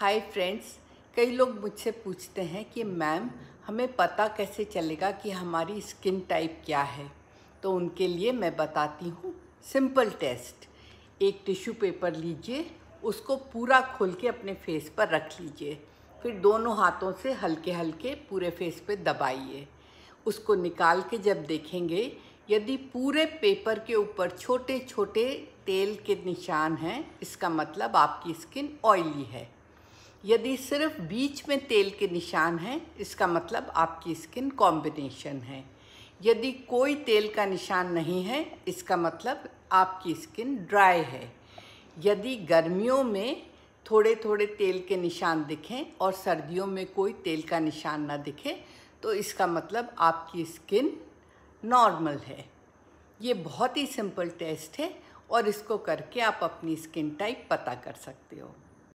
Hi friends, कई लोग मुझसे पूछते हैं कि मैम हमें पता कैसे चलेगा कि हमारी स्किन टाइप क्या है। तो उनके लिए मैं बताती हूँ सिंपल टेस्ट। एक टिश्यू पेपर लीजिए, उसको पूरा खोल के अपने फेस पर रख लीजिए, फिर दोनों हाथों से हल्के हल्के पूरे फेस पे दबाइए। उसको निकाल के जब देखेंगे, यदि पूरे पेपर के ऊपर छोटे छोटे तेल के निशान हैं, इसका मतलब आपकी स्किन ऑयली है। यदि सिर्फ बीच में तेल के निशान हैं, इसका मतलब आपकी स्किन कॉम्बिनेशन है। यदि कोई तेल का निशान नहीं है, इसका मतलब आपकी स्किन ड्राई है। यदि गर्मियों में थोड़े थोड़े तेल के निशान दिखें और सर्दियों में कोई तेल का निशान ना दिखे, तो इसका मतलब आपकी स्किन नॉर्मल है। ये बहुत ही सिंपल टेस्ट है और इसको करके आप अपनी स्किन टाइप पता कर सकते हो।